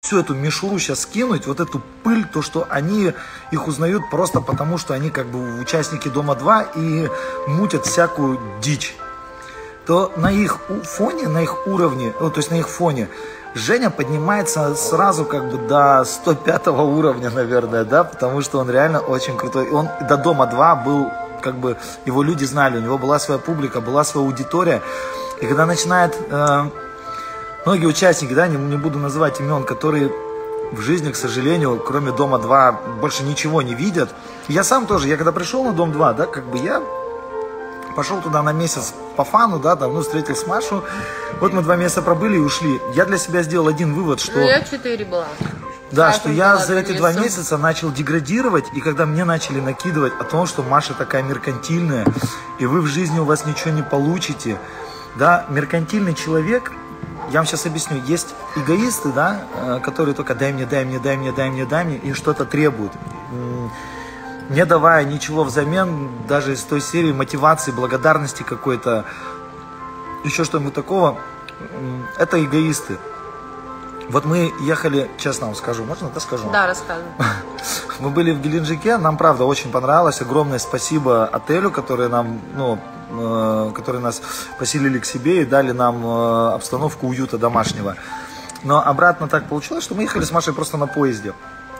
всю эту мишуру сейчас скинуть, вот эту пыль, то, что они их узнают просто потому, что они как бы участники Дома-2 и мутят всякую дичь, то на их фоне, на их уровне, ну, то есть на их фоне, Женя поднимается сразу как бы до 105 уровня, наверное, да, потому что он реально очень крутой. Он до Дома-2 был, как бы, его люди знали, у него была своя публика, была своя аудитория. И когда начинает... многие участники, да, не буду называть имен, которые в жизни, к сожалению, кроме Дома-2 больше ничего не видят. Я сам тоже, я когда пришел на Дом-2, да, как бы я пошел туда на месяц по фану, да, там, ну, встретил с Машу. Вот мы 2 месяца пробыли и ушли. Я для себя сделал один вывод, что... Я 4 была. Да, что я за эти 2 месяца начал деградировать, и когда мне начали накидывать о том, что Маша такая меркантильная, и вы в жизни у вас ничего не получите, да, меркантильный человек... Я вам сейчас объясню. Есть эгоисты, да, которые только дай мне, и что-то требуют, не давая ничего взамен, даже из той серии мотивации, благодарности какой-то, еще что-нибудь такого. Это эгоисты. Вот мы ехали, честно вам скажу, можно это скажу? Да, рассказывай. Мы были в Геленджике, нам правда очень понравилось. Огромное спасибо отелю, который нам, ну, которые нас поселили к себе и дали нам обстановку уюта домашнего. Но обратно так получилось, что мы ехали с Машей просто на поезде.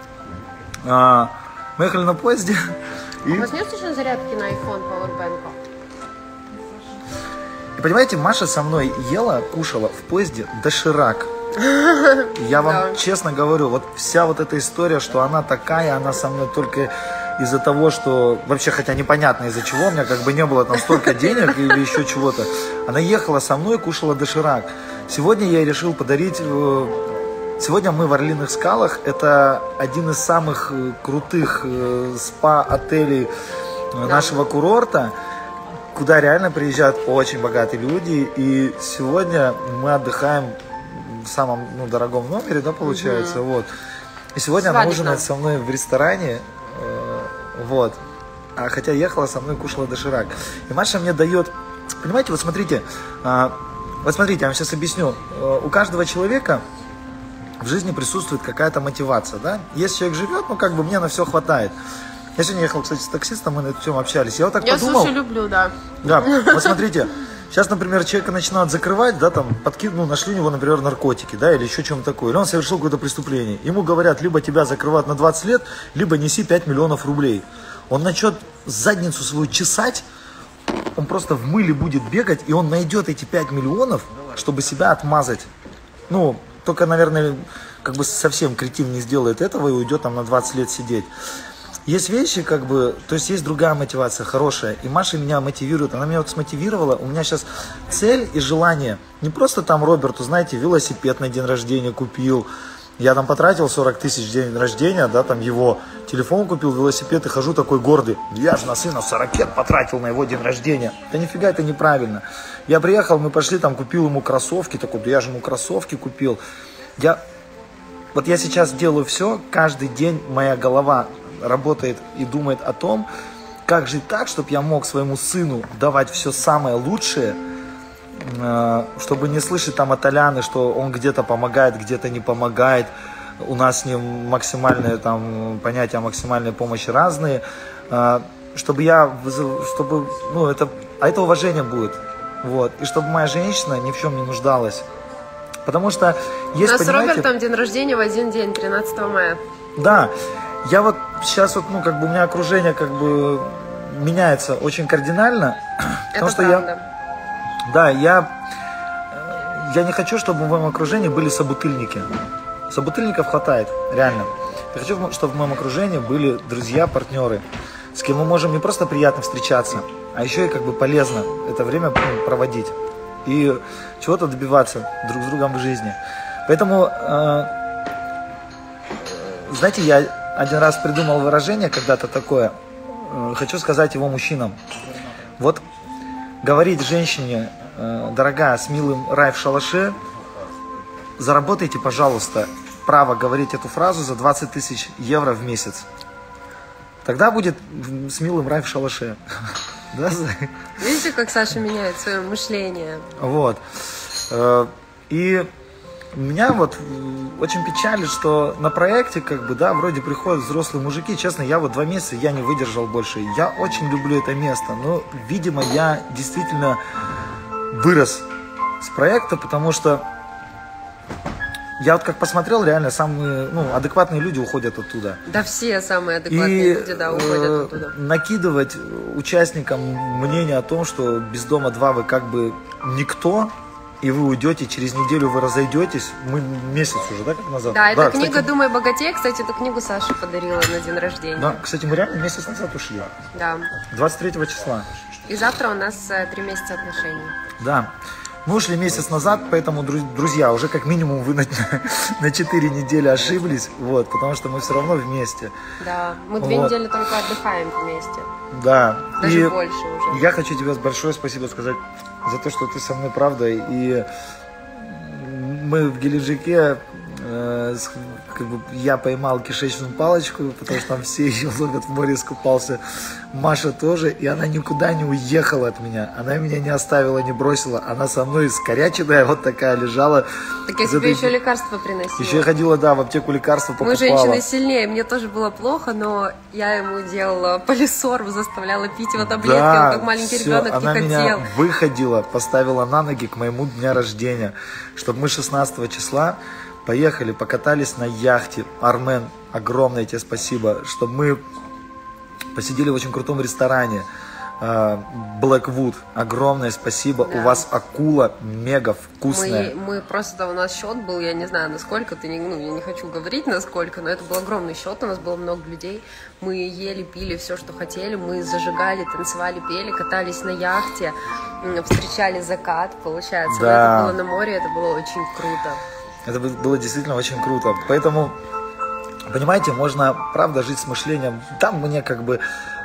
Мы ехали на поезде. И... У вас нет еще зарядки на iPhone Powerbank? И понимаете, Маша со мной ела, кушала в поезде доширак. Я вам честно говорю, вот вся вот эта история, что она такая, она со мной только из-за того, что вообще, хотя непонятно из-за чего, у меня как бы не было там столько денег или еще чего-то. Она ехала со мной, кушала доширак. Сегодня я решил подарить... Сегодня мы в Орлиных скалах. Это один из самых крутых спа-отелей нашего курорта, куда реально приезжают очень богатые люди. И сегодня мы отдыхаем в самом дорогом номере, да, получается. Вот. И сегодня она ужинает со мной в ресторане. Вот. А хотя ехала со мной, кушала доширак. И Маша мне дает... Понимаете, вот смотрите, я вам сейчас объясню. У каждого человека в жизни присутствует какая-то мотивация, да? Если человек живет, ну, как бы мне на все хватает. Я сегодня ехал, кстати, с таксистом, мы на эту тему общались. Я вот так подумал... Я суши люблю, да. Да, вот смотрите, сейчас, например, человека начинают закрывать, да, там, нашли у него, например, наркотики, да, или еще чем-то такое, или он совершил какое-то преступление. Ему говорят, либо тебя закрывают на 20 лет, либо неси 5 миллионов рублей. Он начнет задницу свою чесать, он просто в мыле будет бегать, и он найдет эти 5 миллионов, чтобы себя отмазать. Ну, только, наверное, как бы совсем кретин не сделает этого и уйдет там на 20 лет сидеть. Есть вещи, как бы, то есть есть другая мотивация, хорошая. И Маша меня мотивирует, она меня вот смотивировала. У меня сейчас цель и желание. Не просто там Роберту, знаете, велосипед на день рождения купил. Я там потратил 40 тысяч день рождения, да, там его телефон купил, велосипед, и хожу такой гордый. Я же на сына 40 лет потратил на его день рождения. Да нифига, это неправильно. Я приехал, мы пошли, там купил ему кроссовки, такой, да я же ему кроссовки купил. Вот я сейчас делаю все, каждый день моя голова работает и думает о том, как жить так, чтобы я мог своему сыну давать все самое лучшее, чтобы не слышать там от Аляны, что он где-то помогает, где-то не помогает. У нас с ним максимальные там понятия максимальной помощи разные. Чтобы это уважение будет. Вот. И чтобы моя женщина ни в чем не нуждалась. Потому что есть, у нас понимаете... с Робертом день рождения в один день, 13 мая. Да. Я вот сейчас вот, у меня окружение как бы меняется очень кардинально. Это потому что правда. Я не хочу, чтобы в моем окружении были собутыльники. Собутыльников хватает, реально. Я хочу, чтобы в моем окружении были друзья, партнеры, с кем мы можем не просто приятно встречаться, а еще и как бы полезно это время проводить и чего-то добиваться друг с другом в жизни. Поэтому, знаете, я один раз придумал выражение когда-то такое, хочу сказать его мужчинам. Вот говорить женщине, дорогая, с милым рай в шалаше, заработайте, пожалуйста, право говорить эту фразу за 20 тысяч евро в месяц. Тогда будет с милым рай в шалаше. Видите, как Саша меняет свое мышление? Вот. И Меня вот очень печалит, что на проекте, как бы, да, вроде приходят взрослые мужики. Честно, я вот 2 месяца, я не выдержал больше. Я очень люблю это место, но, видимо, я действительно вырос с проекта, потому что я вот как посмотрел, реально самые, ну, адекватные люди уходят оттуда. Да все самые адекватные люди, да, уходят оттуда. Накидывать участникам мнение о том, что без дома 2 вы как бы никто, и вы уйдете, через неделю вы разойдетесь. Мы месяц уже, да, как назад? Да, эта кстати, книга «Думай богатей», кстати, эту книгу Саша подарила на день рождения. Да, кстати, мы реально месяц назад ушли. Да. 23 числа. И завтра у нас 3 месяца отношений. Да. Мы ушли месяц назад, поэтому, друзья, уже как минимум вы на 4 недели ошиблись, вот, потому что мы все равно вместе. Да, мы 2 недели только отдыхаем вместе. Да. Даже и больше уже. Я хочу тебе большое спасибо сказать за то, что ты со мной, правда, и мы в Геленджике, как бы, я поймал кишечную палочку, потому что там все ее ловят, в море искупался, Маша тоже, и она никуда не уехала от меня, она меня не оставила, не бросила, она со мной скоряченная вот такая лежала. Так я тебе еще лекарства приносила. Еще я ходила, да, в аптеку лекарства покупала. Мы женщины сильнее, мне тоже было плохо, но я ему делала полисорб, заставляла пить его таблетки, да, он как маленький все, ребенок она не меня хотел. выходила, поставила на ноги к моему дню рождения, чтобы мы 16 числа поехали, покатались на яхте. Армен, огромное тебе спасибо, чтобы мы посидели в очень крутом ресторане. Blackwood, огромное спасибо. Да. У вас акула мега вкусная. Мы просто, у нас счет был, я не знаю, насколько, я не хочу говорить насколько, но это был огромный счет, у нас было много людей. Мы ели, пили все, что хотели, мы зажигали, танцевали, пели, катались на яхте, встречали закат, получается. Да. Это было на море, это было очень круто. Это было действительно очень круто. Поэтому, понимаете, можно, правда, жить с мышлением. Там мне как бы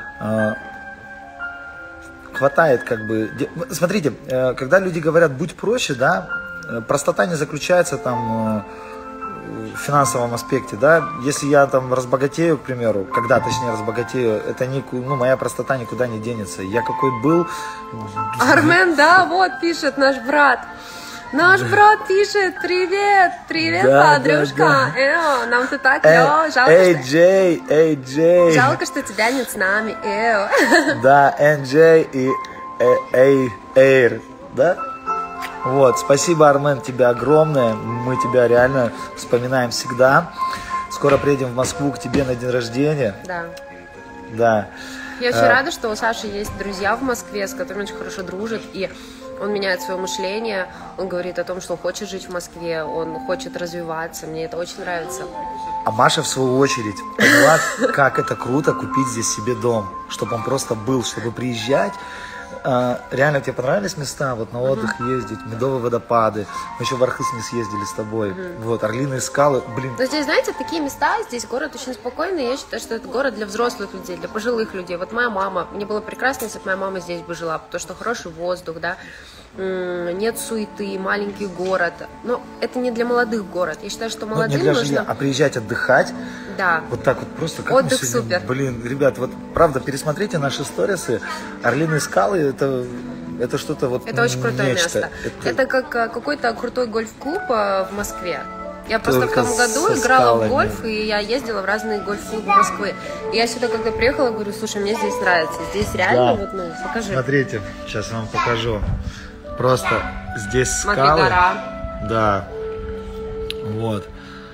хватает, как бы. Смотрите, когда люди говорят «будь проще», да, простота не заключается там в финансовом аспекте, да. Если я там разбогатею, к примеру, когда, точнее, разбогатею, это моя простота никуда не денется. Я какой был... Армен, да, вот пишет наш брат. Наш брат пишет: привет, привет, да, подружка. Да. Нам ты так, жалко, Джей. Жалко, что тебя нет с нами, Да, NJ и Эйр, да? Вот, спасибо, Армен, тебе огромное. Мы тебя реально вспоминаем всегда. Скоро приедем в Москву к тебе на день рождения. Да. Да. Я очень рада, что у Саши есть друзья в Москве, с которыми очень хорошо дружит, и он меняет свое мышление, он говорит о том, что он хочет жить в Москве, он хочет развиваться, мне это очень нравится. А Маша, в свою очередь, поняла, как это круто купить здесь себе дом, чтобы он просто был, чтобы приезжать. Реально, тебе понравились места, вот на отдых ездить, Медовые водопады, мы еще в Архыз не съездили с тобой, вот, Орлиные скалы, блин. Но здесь, знаете, такие места, здесь город очень спокойный, я считаю, что это город для взрослых людей, для пожилых людей. Вот моя мама, мне было прекрасно, если бы моя мама здесь бы жила, потому что хороший воздух, да, нет суеты, маленький город, но это не для молодых город, я считаю, что молодым не для нужно... жилья, а приезжать отдыхать, да. Вот так вот просто, как отдых мы сегодня, супер. Блин, ребят, вот правда, пересмотрите наши сторисы, Орлиные скалы, это что-то вот это очень крутое нечто. место. Это как какой-то крутой гольф-клуб в Москве. Я просто Только в том году играла в гольф, и я ездила в разные гольф-клубы Москвы. И я сюда, когда приехала, говорю: слушай, мне здесь нравится. Здесь реально, да. вот, покажи. Смотрите, сейчас я вам покажу. Просто здесь скалы. Смотри, гора. Да. Вот.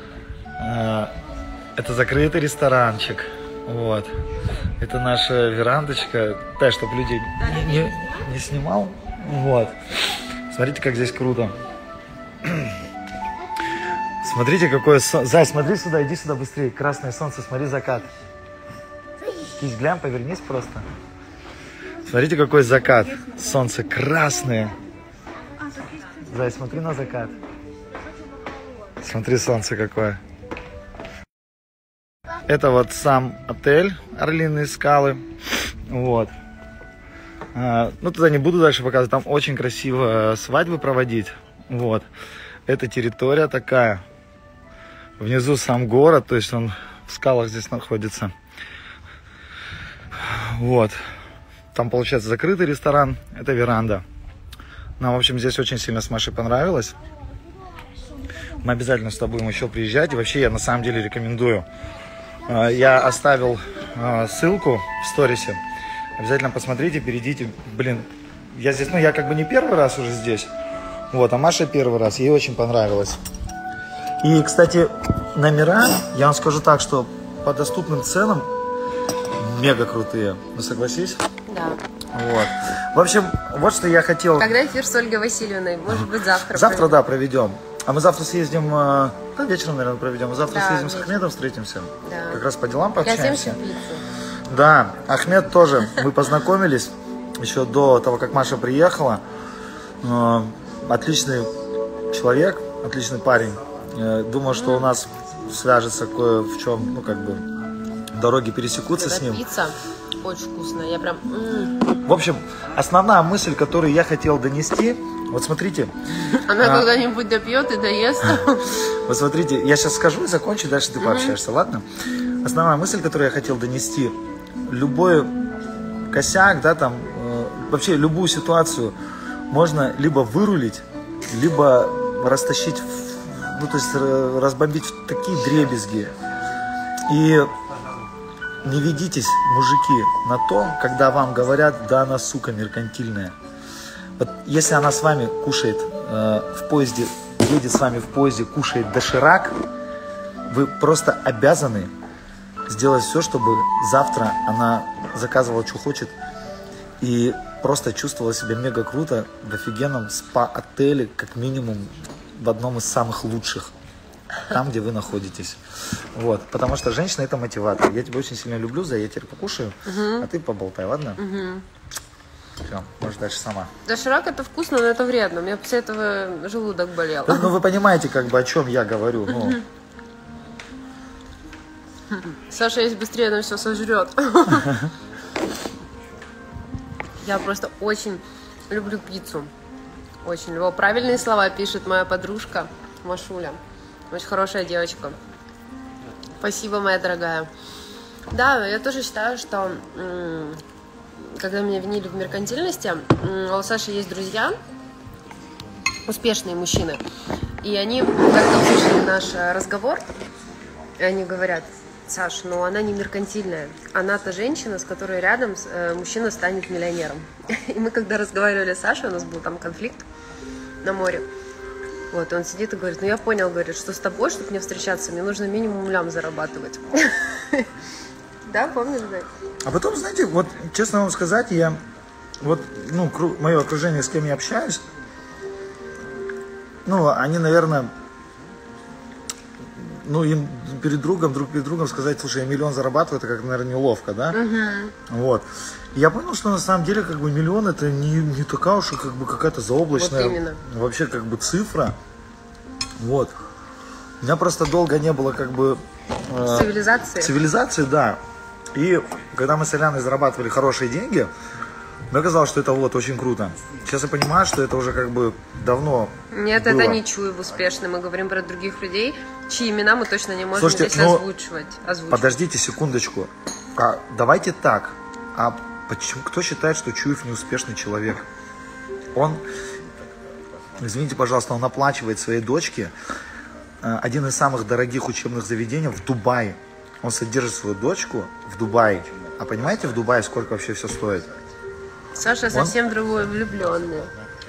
Это закрытый ресторанчик. Вот. Это наша верандочка. Да, чтобы людей не снимал. Вот. Смотрите, как здесь круто. Смотрите, какое солнце. Зай, смотри сюда, иди сюда быстрее. Красное солнце, смотри закат. Кись, глянь, повернись просто. Смотрите, какой закат. Солнце красное. Зай, смотри на закат. Смотри, солнце какое. Это вот сам отель Орлиные скалы. Вот. Ну, туда не буду дальше показывать. Там очень красиво свадьбы проводить. Вот. Это территория такая. Внизу сам город, то есть он в скалах здесь находится. Вот. Там, получается, закрытый ресторан. Это веранда. Нам, в общем, здесь очень сильно с Машей понравилось. Мы обязательно с тобой будем еще приезжать. И вообще я на самом деле рекомендую. Я оставил ссылку в сторисе. Обязательно посмотрите, перейдите. Блин, я здесь, я как бы не первый раз уже здесь. Вот, а Маша первый раз. Ей очень понравилось. И, кстати, номера, я вам скажу так, что по доступным ценам мега крутые. Ну, согласись? Да. Вот. В общем, вот что я хотел. Когда эфир с Ольгой Васильевной? Может быть, завтра? Завтра, да, проведем. А мы завтра съездим, вечером, наверное, проведем. Мы завтра съездим вечером. с Ахмедом, встретимся. Да. Как раз по делам Я пообщаемся. съем пиццу. Да, Ахмед тоже. Мы познакомились еще до того, как Маша приехала. Отличный человек, отличный парень. Думаю, что у нас свяжется кое в чем, дороги пересекутся с ним. Пицца очень вкусная. Я прям... В общем, основная мысль, которую я хотел донести, вот смотрите. Она когда-нибудь допьет и доест. Вот смотрите, я сейчас скажу и закончу, дальше ты пообщаешься, ладно? Основная мысль, которую я хотел донести, любой косяк, да, там, вообще любую ситуацию можно либо вырулить, либо растащить, то есть разбомбить в такие дребезги. И не ведитесь, мужики, на то, когда вам говорят, да, она, сука, меркантильная. Вот если она с вами кушает в поезде, едет с вами в поезде, кушает доширак, вы просто обязаны сделать все, чтобы завтра она заказывала, что хочет, и просто чувствовала себя мега круто в офигенном спа-отеле, как минимум в одном из самых лучших, там, где вы находитесь. Вот, потому что женщина — это мотиватор. Я тебя очень сильно люблю, я теперь покушаю, а ты поболтай, ладно? Все, можешь дальше сама. Доширак это вкусно, но это вредно. У меня после этого желудок болел. Да, вы понимаете, о чем я говорю. Саша есть быстрее, она все сожрет. Я просто очень люблю пиццу. Очень люблю. Правильные слова пишет моя подружка Машуля. Очень хорошая девочка. Спасибо, моя дорогая. Да, я тоже считаю, что когда меня винили в меркантильности, у Саши есть друзья, успешные мужчины. И они как-то услышали наш разговор, и они говорят: Саш, она не меркантильная. Она-то женщина, с которой рядом мужчина станет миллионером. И мы когда разговаривали с Сашей, у нас был там конфликт на море. Вот, он сидит и говорит: я понял, говорит, что с тобой, чтобы мне встречаться, мне нужно минимум лям зарабатывать. Да, помнишь, да? А потом, знаете, вот, честно вам сказать, мое окружение, с кем я общаюсь, они, наверное, им друг перед другом сказать: слушай, я миллион зарабатываю, это как, наверное, неловко, да? Вот. И я понял, что на самом деле, миллион — это не такая уж, какая-то заоблачная, вообще, цифра. Вот. У меня просто долго не было, цивилизации, да. И когда мы с Аляной зарабатывали хорошие деньги, мне казалось, что это очень круто. Сейчас я понимаю, что это уже давно Нет, было. Это не Чуев успешный. Мы говорим про других людей, чьи имена мы точно не можем здесь озвучивать. Подождите секундочку. Давайте так. А почему, кто считает, что Чуев неуспешный человек? Он, извините, пожалуйста, он оплачивает своей дочке один из самых дорогих учебных заведений в Дубае. Он содержит свою дочку в Дубае. А понимаете, в Дубае сколько вообще все стоит? Саша совсем другой, влюбленный.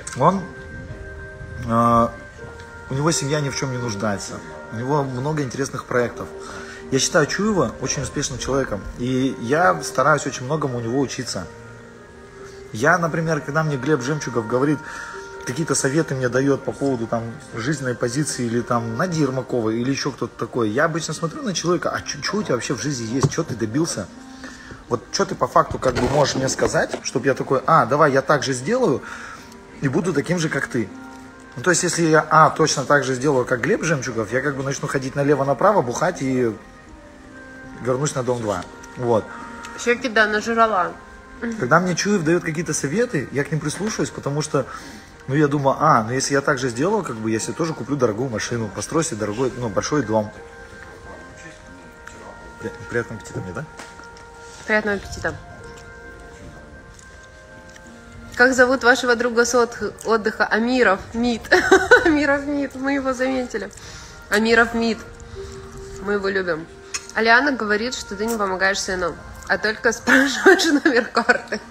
У него семья ни в чем не нуждается. У него много интересных проектов. Я считаю Чуева очень успешным человеком. И я стараюсь очень многому у него учиться. Я, например, когда мне Глеб Жемчугов говорит, какие-то советы мне дает по поводу жизненной позиции, или Нади Ермакова, или еще кто-то такой, я обычно смотрю на человека: а что у тебя вообще в жизни есть, что ты добился? Вот что ты по факту можешь мне сказать, чтобы я такой: давай я так же сделаю и буду таким же, как ты. То есть, если я точно так же сделаю, как Глеб Жемчугов, я начну ходить налево-направо, бухать и вернусь на Дом 2. Вот. Щеки, да, нажрала. Когда мне Чуев дает какие-то советы, я к ним прислушиваюсь, потому что я думаю, если я так же сделаю, я себе тоже куплю дорогую машину, построю себе дорогой, большой дом. Приятного аппетита мне, да? Приятного аппетита. Как зовут вашего друга с отдыха? Амиров МИД. Амиров МИД, мы его заметили. Амиров МИД. Мы его любим. Алиана говорит, что ты не помогаешь сыну, а только спрашиваешь номер карты.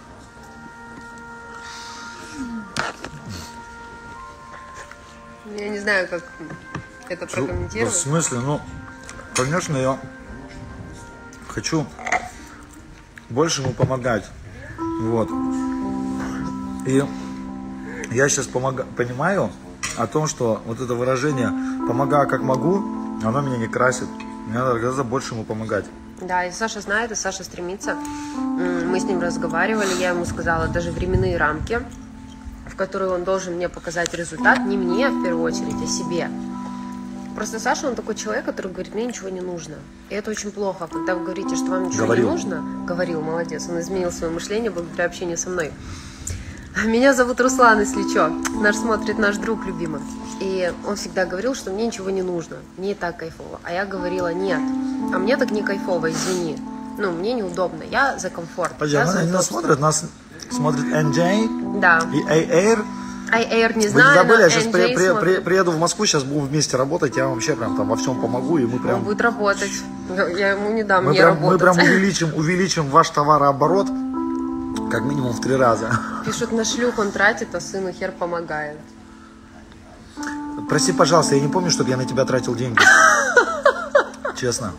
Я не знаю, как это прокомментировать. В смысле? Ну, конечно, я хочу больше ему помогать. Вот. И я сейчас понимаю о том, что вот это выражение «помогаю как могу», оно меня не красит. Мне надо гораздо больше ему помогать. Да, и Саша знает, и Саша стремится. Мы с ним разговаривали, я ему сказала даже временные рамки, в которые он должен мне показать результат, не мне в первую очередь, а себе. Просто Саша, он такой человек, который говорит, мне ничего не нужно. И это очень плохо, когда вы говорите, что вам ничего не нужно. Говорил, молодец, он изменил свое мышление благодаря общению со мной. Меня зовут Руслан, если что. Наш смотрит наш друг любимый. И он всегда говорил, что мне ничего не нужно, мне и так кайфово. А я говорила, нет, а мне так не кайфово, извини. Ну, мне неудобно, я за комфорт. Подожди, они нас смотрит NJ, да. И Air. iAir не Вы знаю, не забыли, я сейчас смотрит. приеду в Москву, сейчас будем вместе работать, я вам вообще прям там во всем помогу, и мы прям... Он будет работать, я ему не дам мы работать. Мы прям увеличим ваш товарооборот как минимум в 3 раза. Пишут, на шлюх он тратит, а сыну хер помогает. Прости, пожалуйста, я не помню, чтобы я на тебя тратил деньги. Честно.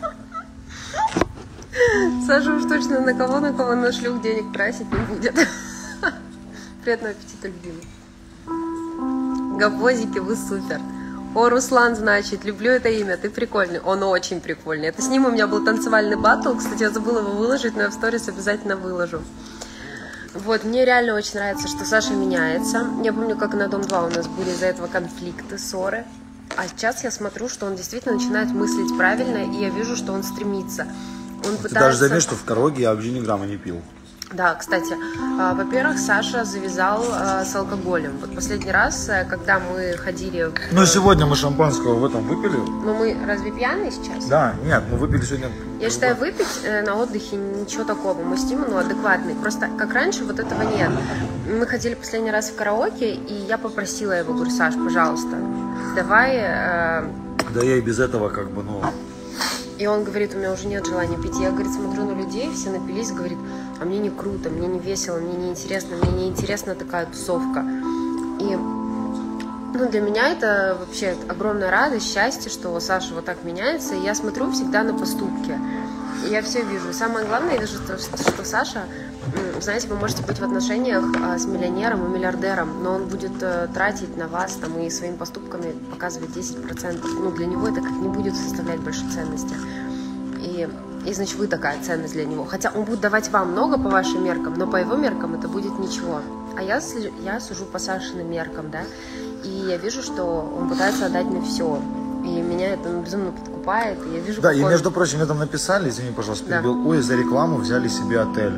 Саша уж точно на кого на шлюх денег тратить не будет. Приятного аппетита, любимый. Гавозики, вы супер. О, Руслан, значит, люблю это имя, ты прикольный. Он очень прикольный. Это с ним у меня был танцевальный баттл. Кстати, я забыла его выложить, но я в сторис обязательно выложу. Вот, мне реально очень нравится, что Саша меняется. Я помню, как на Дом 2 у нас были из-за этого конфликты, ссоры. А сейчас я смотрю, что он действительно начинает мыслить правильно, и я вижу, что он стремится. Он Ты пытается... даже заметь, что в караоке я вообще ни грамма не пил. Да, кстати, во-первых, Саша завязал с алкоголем. Вот последний раз, когда мы ходили... Ну, сегодня мы шампанского в этом выпили. Ну, мы разве пьяные сейчас? Да, нет, мы выпили сегодня... Я считаю, выпить на отдыхе ничего такого. Мы с Тимой, адекватный. Просто, как раньше, вот этого нет. Мы ходили последний раз в караоке, и я попросила его, говорю, Саш, пожалуйста, давай... Да я и без этого как бы, ну... И он говорит, у меня уже нет желания пить. Я, говорит, смотрю на людей, все напились, говорит, а мне не круто, мне не весело, мне не интересна такая тусовка. И ну, для меня это вообще огромная радость, счастье, что Саша вот так меняется. И я смотрю всегда на поступки. И я все вижу. И самое главное, я вижу, что Саша, знаете, вы можете быть в отношениях с миллионером и миллиардером, но он будет тратить на вас там, и своими поступками показывать 10%. Ну, для него это как не будет составлять большой ценности. И значит, вы такая ценность для него. Хотя он будет давать вам много по вашим меркам, но по его меркам это будет ничего. А я сужу по Сашиным меркам, да, и я вижу, что он пытается отдать мне все. И меня это безумно подкупает. И я вижу, да, и между прочим, мне там написали, извини, пожалуйста, перебил, ой, за рекламу взяли себе отель.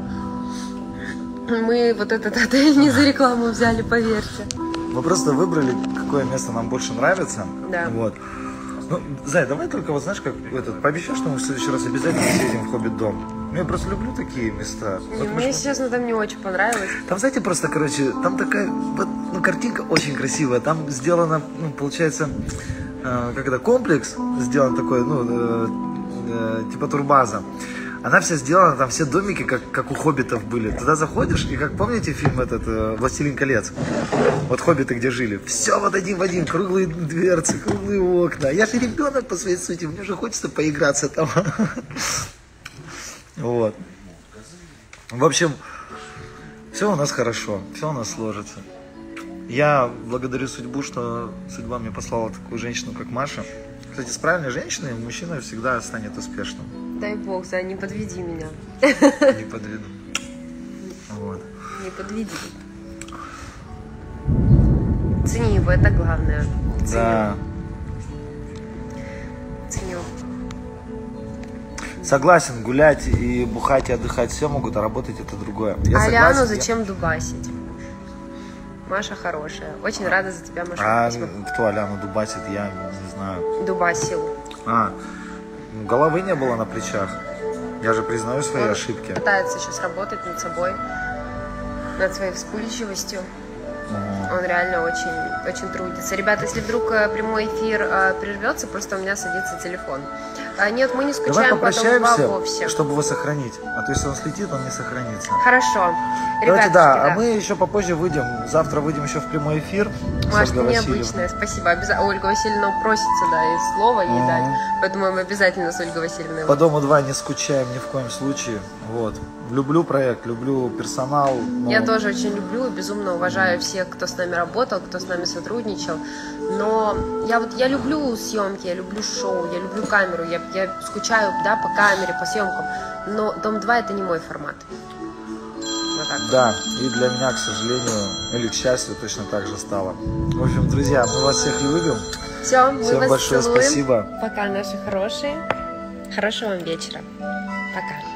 Мы вот этот отель не за рекламу взяли, поверьте. Мы просто выбрали, какое место нам больше нравится. Да. Вот. Ну, Зай, давай только, вот знаешь, как пообещай, что мы в следующий раз обязательно съездим в Хоббит-дом. Я просто люблю такие места. Вот мне, честно, там не очень понравилось. Там, знаете, просто, короче, там такая, вот, ну, картинка очень красивая. Там сделано, ну, получается, как это, комплекс сделан такой, ну, типа турбаза. Она вся сделана, там все домики, как у хоббитов были. Туда заходишь, и как помните фильм этот «Властелин колец»? Вот хоббиты где жили. Все вот один в один, круглые дверцы, круглые окна. Я же ребенок по своей сути, мне же хочется поиграться там. Вот. В общем, все у нас хорошо, все у нас сложится. Я благодарю судьбу, что судьба мне послала такую женщину, как Маша. Кстати, с правильной женщиной мужчина всегда станет успешным. Дай бог, Зай, не подведи меня. Не подведу. Вот. Не подведи. Цени его, это главное. Ценю. Да. Ценю. Согласен, гулять и бухать и отдыхать все могут, а работать это другое. Я Аляну согласен, зачем дубасить? Маша хорошая. Очень рада за тебя, Маша. А Спасибо. кто Аляну дубасит, я не знаю. Дубасил. Головы не было на плечах. Я же признаю свои ошибки. Пытается сейчас работать над собой. над своей вспыльчивостью. Он реально очень, очень трудится. Ребята, если вдруг прямой эфир прервется, просто у меня садится телефон. Нет, мы не скучаем Давай потом попрощаемся, вовсе. чтобы его сохранить. А то если он слетит, он не сохранится. Хорошо. Давайте, Ребятушки, да, а мы еще попозже выйдем. Завтра выйдем еще в прямой эфир. Маш, ты необычная, спасибо. Ольга Васильевна просится, да, и слово ей дать. Поэтому мы обязательно с Ольгой Васильевной. По Дому 2 не скучаем ни в коем случае. Вот. Люблю проект, люблю персонал. Но... Я тоже очень люблю и безумно уважаю всех, кто с нами работал, кто с нами сотрудничал. Но я люблю съемки, я люблю шоу, я люблю камеру, я скучаю, да, по камере, по съемкам. Но Дом 2 это не мой формат. Вот так. Да, и для меня, к сожалению, или к счастью, точно так же стало. В общем, друзья, мы вас всех любим. Все, мы Всем вас большое целуем. спасибо. Пока, наши хорошие. Хорошего вам вечера. Пока.